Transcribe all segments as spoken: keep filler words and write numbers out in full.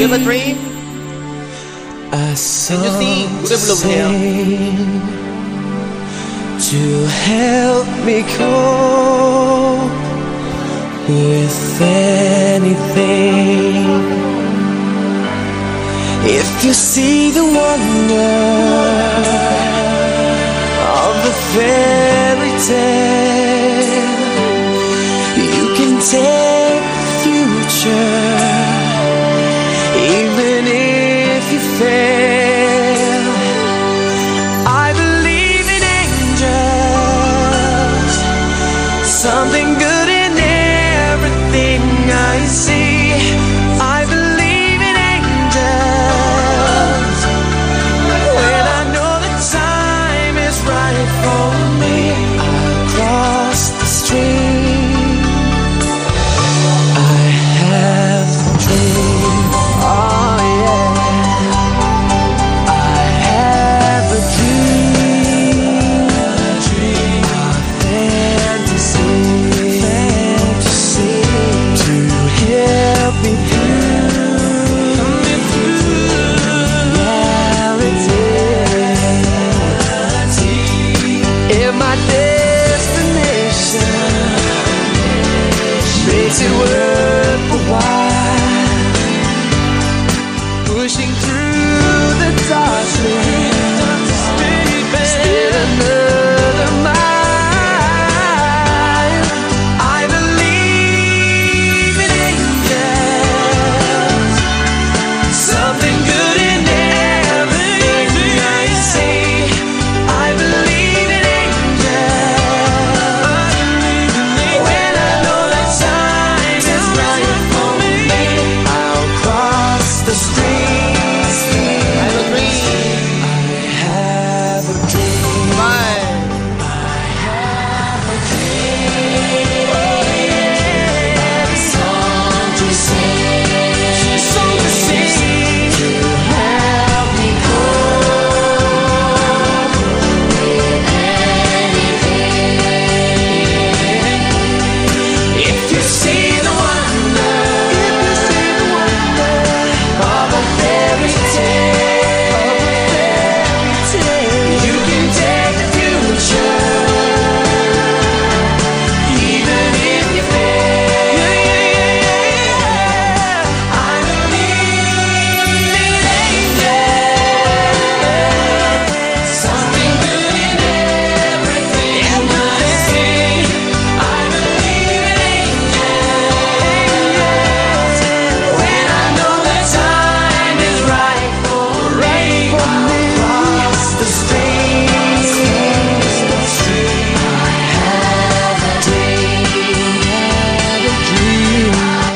you have a dream? Can you sing? 노래 불러보세요. To help me cope with anything. If you see the wonder of the fairy tale, you can take the future, even if you fail. I believe in angels, something good in everything I see. I believe in angels when I know the time is right for me. I'll cross the stream. I have a dream. Oh yeah. I have a dream. A dream. A fantasy. Fantasy. To help me through reality. If my destination makes it worth a while, pushing through the darkness, still another mile. I believe in angels, something good in everything I see. I believe in angels when I know that time is right for me. I'll cross the stream. I have a dream. I have a dream. Bye. Song to sing, song to sing, to help me cope with anything. If you see the wonder, if you see the wonder of a fairy tale, you can take the future, even if you fail. I believe in angels, something good in everything I see. I believe in angels when I know the time is right for me. I'll cross the stream. I have a dream, have a dream.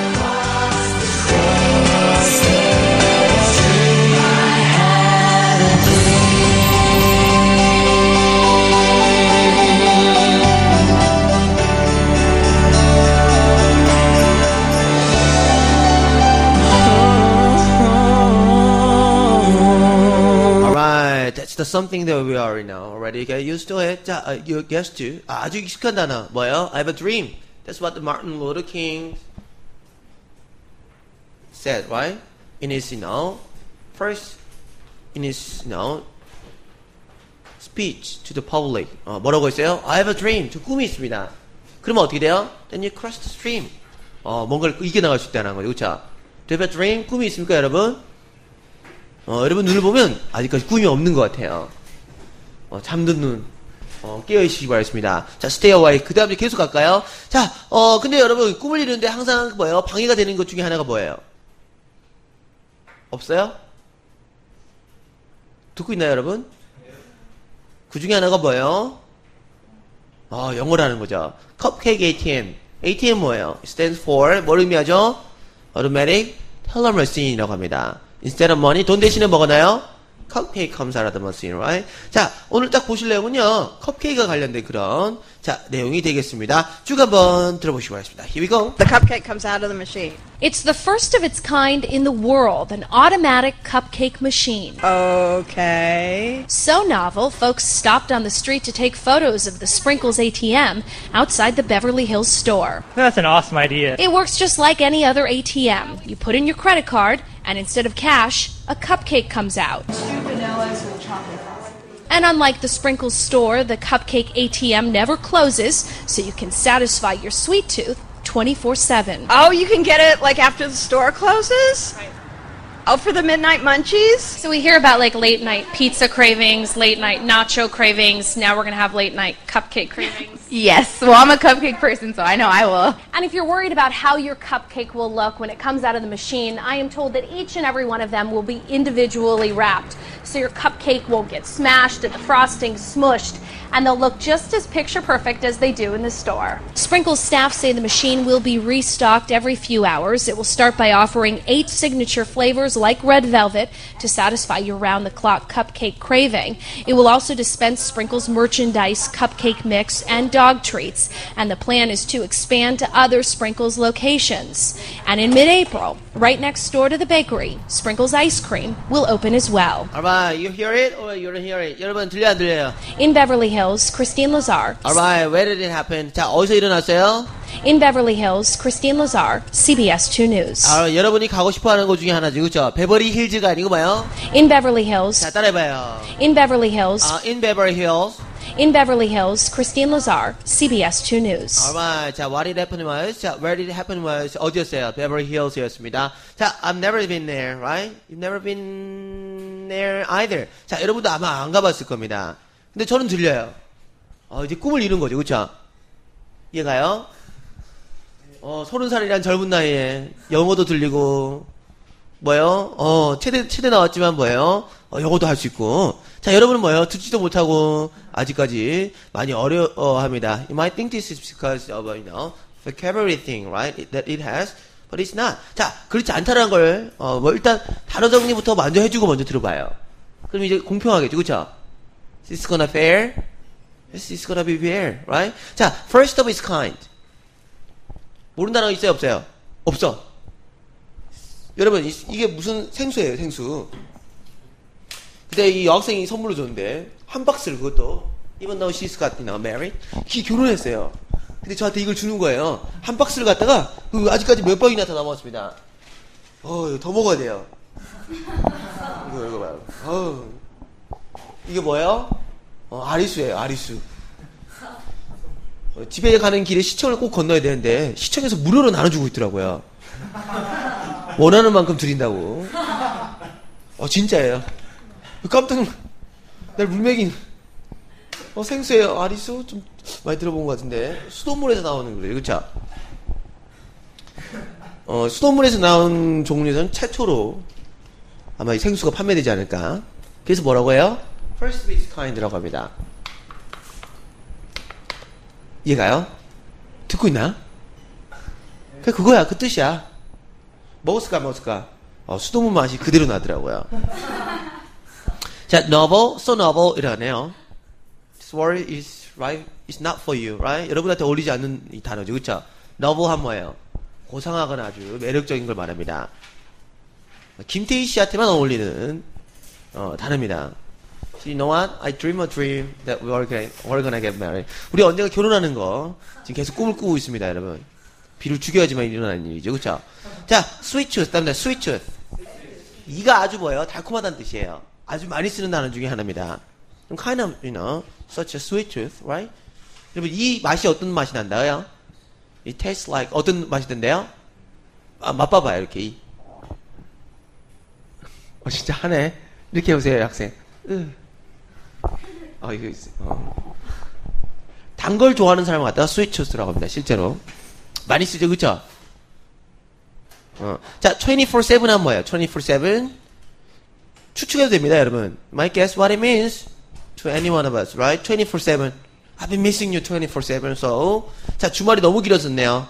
Alright, that's the something that we are in now. Already get used to it. 자, uh, you guessed to. 아, 아주 익숙한 단어. 뭐예요? I have a dream. That's what the Martin Luther King said, right? In his, you know, first, in his, you know, speech to the public. 어, 뭐라고 했어요? I have a dream. 저 꿈이 있습니다. 그러면 어떻게 돼요? Then you cross the stream. 어, 뭔가를 이겨나갈 수 있다는 거죠. 그쵸? Do you have a dream? 꿈이 있습니까, 여러분? 어, 여러분 눈을 보면 아직까지 꿈이 없는 것 같아요. 어, 잠든 눈, 어, 깨어있시기 바라겠습니다. 자, stay awake. 그 다음에 계속 갈까요? 자, 어, 근데 여러분, 꿈을 이루는데 항상 뭐예요? 방해가 되는 것 중에 하나가 뭐예요? 없어요? 듣고 있나요, 여러분? 그 중에 하나가 뭐예요? 어, 영어라는 거죠. Cupcake 에이티엠. 에이티엠 뭐예요? It stands for, 뭘 의미하죠? Automatic Teller Machine이라고 합니다. Instead of money, 돈 대신에 뭐가 나요? Cupcake comes out of the machine, right? 자, 오늘 딱 보실 내용은요, 컵케이크와 관련된 그런, 자, 내용이 되겠습니다. 쭉 한번 들어보시기 바랍니다. Here we go. The cupcake comes out of the machine. It's the first of its kind in the world, an automatic cupcake machine. Okay. So novel, folks stopped on the street to take photos of the Sprinkles A T M outside the Beverly Hills store. That's an awesome idea. It works just like any other A T M. You put in your credit card, And instead of cash, a cupcake comes out. And unlike the Sprinkles store, the Cupcake A T M never closes, so you can satisfy your sweet tooth twenty-four seven. Oh, you can get it like after the store closes? Oh, for the midnight munchies? So we hear about like late night pizza cravings, late night nacho cravings. Now we're going to have late night cupcake cravings. Yes, well, I'm a cupcake person, so I know I will. And if you're worried about how your cupcake will look when it comes out of the machine, I am told that each and every one of them will be individually wrapped. So your cupcake won't get smashed and the frosting smushed, and they'll look just as picture perfect as they do in the store. Sprinkles staff say the machine will be restocked every few hours. It will start by offering eight signature flavors like red velvet to satisfy your round-the-clock cupcake craving. It will also dispense Sprinkles merchandise, cupcake mix, and dog treats. And the plan is to expand to other Sprinkles locations. And in mid-April, right next door to the bakery, Sprinkles ice cream will open as well. Alright, you hear it or you don't hear it? 여러분 들려 안 들려요? In Beverly Hills, Christine Lazar. Alright, where did it happen? 자, 어디서 일어났어요? In Beverly Hills, Christine Lazar, C B S two News. 아, 여러분이 가고 싶어하는 곳 중에 하나죠, 그렇죠? 베버리 힐즈가 아니고 뭐요? In Beverly Hills. 자, 따라해봐요. In Beverly Hills. 아, in Beverly Hills. In Beverly Hills, Christine Lazar, C B S two News. Alright, 자, what did happen was, 자, where did it happen was, 어디였어요? Beverly Hills였습니다. 자, I've never been there, right? You've never been there either. 자, 여러분도 아마 안 가봤을 겁니다. 근데 저는 들려요. 어, 이제 꿈을 이룬 거죠, 그쵸? 이해가요? 어, 서른 살이란 젊은 나이에 영어도 들리고, 뭐요? 어, 체대, 체대 나왔지만 뭐예요? 어, 영어도 할 수 있고. 자, 여러분은 뭐예요? 듣지도 못하고, 아직까지 많이 어려워합니다. You might think this is because of, you know, vocabulary thing, right? That it has, but it's not. 자, 그렇지 않다는 걸, 어, 뭐, 일단, 단어 정리부터 먼저 해주고 먼저 들어봐요. 그럼 이제 공평하겠죠, 그쵸? This is gonna fair? This is gonna be fair, right? 자, first of its kind. 모르는 단어 있어요, 없어요? 없어. 여러분, 이, 이게 무슨 생수예요, 생수. 근데 이 여학생이 선물로 줬는데, 한 박스를 그것도, even though she's got, you know, married, 기 결혼했어요. 근데 저한테 이걸 주는 거예요. 한 박스를 갖다가, 그 아직까지 몇 방이나 더 남았습니다. 어, 이거 더 먹어야 돼요. 이거, 이거 봐요. 어, 이게 뭐예요? 어, 아리수예요, 아리수. 어, 집에 가는 길에 시청을 꼭 건너야 되는데, 시청에서 무료로 나눠주고 있더라고요. 원하는 만큼 드린다고. 어, 진짜예요. 깜짝 놀, 날 물맥인. 어, 생수예요. 아리수? 좀 많이 들어본 것 같은데. 수돗물에서 나오는 거예요. 그쵸? 어, 수돗물에서 나온 종류에서는 최초로 아마 이 생수가 판매되지 않을까. 그래서 뭐라고 해요? First of its kind라고 합니다. 이해가요? 듣고 있나? 그 그거야. 그 뜻이야. 먹었을까 먹었을까? 어, 수돗물 맛이 그대로 나더라고요. 자, novel, so novel 이러네요. This word is right, it's not for you, right? 여러분한테 어울리지 않는 이 단어죠, 그렇죠? novel 한 뭐예요? 고상하거나 아주 매력적인 걸 말합니다. 김태희 씨한테만 어울리는 어, 단어입니다. You know what? I dream a dream that we're gonna, we're gonna get married. 우리 언젠가 결혼하는 거 지금 계속 꿈을 꾸고 있습니다, 여러분. 비를 죽여야지만 일어나는 일이죠, 그렇죠? 자, sweet tooth, 다음에 sweet tooth. 이가 아주 뭐예요? 달콤하다는 뜻이에요. 아주 많이 쓰는 단어 중에 하나입니다. Kind of, you know, such a sweet tooth, right? 여러분, 이 맛이 어떤 맛이 난다요? It tastes like 어떤 맛이 든대요? 아, 맛봐봐요, 이렇게. 어, 진짜 하네. 이렇게 해보세요, 학생. 으. 어, 이거, 어. 단 걸 좋아하는 사람을 갖다가 sweet tooth라고 합니다, 실제로. 많이 쓰죠, 그쵸? 어. 자, twenty-four seven 하면 뭐예요? twenty-four seven? 추측해도 됩니다, 여러분. Might guess what it means to any one of us, right? twenty-four seven. I've been missing you twenty-four seven, so. 자, 주말이 너무 길어졌네요.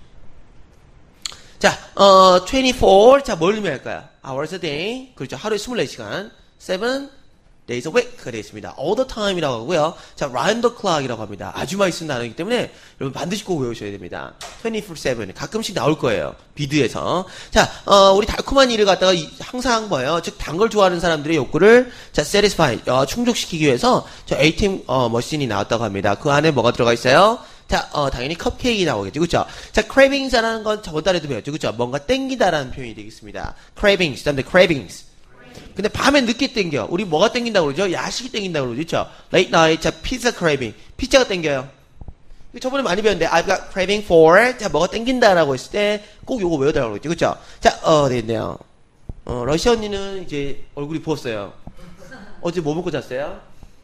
자, 어, twenty-four. 자, 뭘 의미할까요? Hours a day. 그렇죠. 하루에 twenty-four 시간. seven days a week가 되겠습니다. All the time이라고 하고요. 자, round the clock이라고 합니다. 아주 많이 쓰는 단어이기 때문에 여러분 반드시 꼭 외우셔야 됩니다. twenty-four seven. 가끔씩 나올 거예요. 비드에서. 자, 어, 우리 달콤한 일을 갖다가 이, 항상 뭐예요? 즉, 단 걸 좋아하는 사람들의 욕구를 자, satisfy, 어, 충족시키기 위해서 저 에이티엠 어, 머신이 나왔다고 합니다. 그 안에 뭐가 들어가 있어요? 자, 어, 당연히 컵케이크 나오겠죠. 그쵸? 자, cravings라는 건 저번 달에도 배웠죠. 그쵸? 뭔가 땡기다라는 표현이 되겠습니다. cravings, 다음에 cravings. 근데 밤에 늦게 땡겨. 우리 뭐가 땡긴다고 그러죠? 야식이 땡긴다고 그러죠. 그쵸? late night, 자, pizza craving. 피자가 땡겨요. 저번에 많이 배웠는데, I've got craving for, 자, 뭐가 땡긴다라고 했을 때, 꼭 요거 외워달라고 그랬죠. 그쵸? 자, 어, 되겠네요. 어, 러시아 언니는 이제 얼굴이 부었어요. 어제 뭐 먹고 잤어요?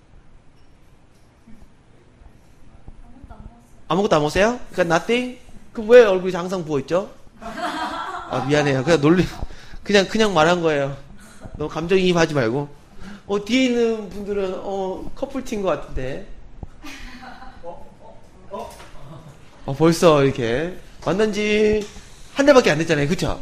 아무것도 안 먹었어요? 그러니까 nothing? 그럼 왜 얼굴이 항상 부어있죠? 아, 미안해요. 그냥 놀리, 그냥, 그냥 말한 거예요. 너무 감정이입하지 말고. 어, 뒤에 있는 분들은, 어, 커플티인 것 같은데. 어, 벌써 이렇게. 만난 지 한 달밖에 안 됐잖아요. 그쵸?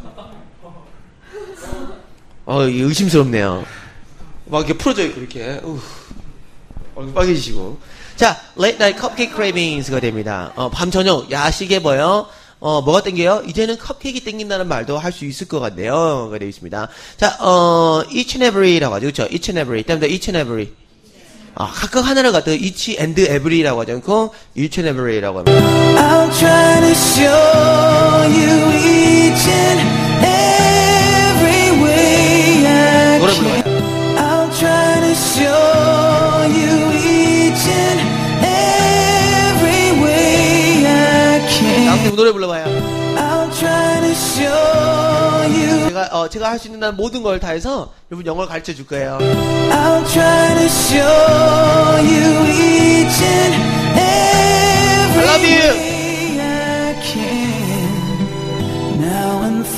어, 이게 의심스럽네요. 막 이렇게 풀어져 있고, 이렇게. 우, 얼굴 빨개지시고. 자, late night cupcake cravings가 됩니다. 어, 밤 저녁, 야식에 뭐요? 어, 뭐가 땡겨요? 이제는 컵케이크 땡긴다는 말도 할 수 있을 것 같네요. 가 되어 있습니다. 자, 어, each and every라고 하죠. 그쵸? each and every. 다음에 each and every. 아, 각각 하나를 갖다가 each and every라고 하지 않고 each and every라고 합니다. I'll try to show you each and every way I 노래 can. 불러요. I'll try to show you each and every way I can. 다음 노래 불러봐요. I'll try to show you. 제가, 어, 제가 할 수 있는 한 모든 걸 다 해서 여러분 영어를 가르쳐 줄 거예요. I'll try to show you each and every I love you. way I can. Now and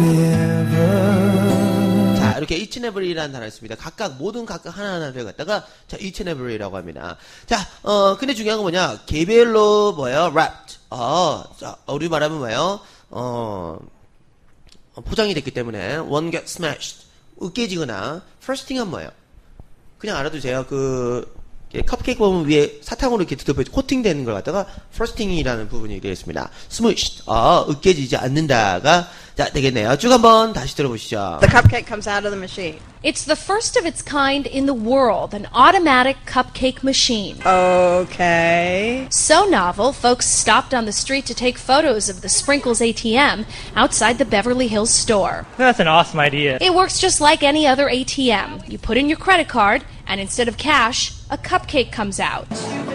forever. 자, 이렇게 each and every라는 단어가 있습니다. 각각, 모든 각각 하나하나를 갖다가, 자, each and every라고 합니다. 자, 어, 근데 중요한 건 뭐냐? 개별로 뭐예요? wrapped. 어, 자, 우리 말하면 뭐예요? 어, 포장이 됐기 때문에, one get smashed. 으깨지거나, frosting은 뭐예요? 그냥 알아두세요. 그, 컵케이크 보면 위에 사탕으로 이렇게 덮여 코팅되는 걸 갖다가 frosting이라는 부분이 되겠습니다. smushed. 어, 으깨지지 않는다가, 자, 되겠네요. 쭉 한번 다시 들어보시죠. The cupcake comes out of the machine. It's the first of its kind in the world, an automatic cupcake machine. Okay. So novel, folks stopped on the street to take photos of the Sprinkles A T M outside the Beverly Hills store. That's an awesome idea. It works just like any other A T M. You put in your credit card, and instead of cash, a cupcake comes out.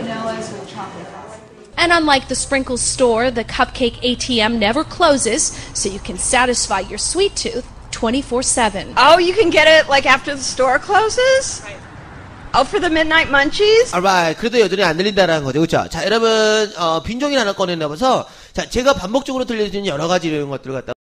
And unlike the Sprinkles store, the Cupcake A T M never closes, so you can satisfy your sweet tooth twenty-four seven. Oh, you can get it like after the store closes? Oh, for the midnight munchies? alright. 그래도 여전히 안 들린다라는 거죠. 그쵸? 자, 여러분, 어, 빈종이 하나 꺼내놔봐서, 자, 제가 반복적으로 들려주는 여러 가지 이런 것들을 갖다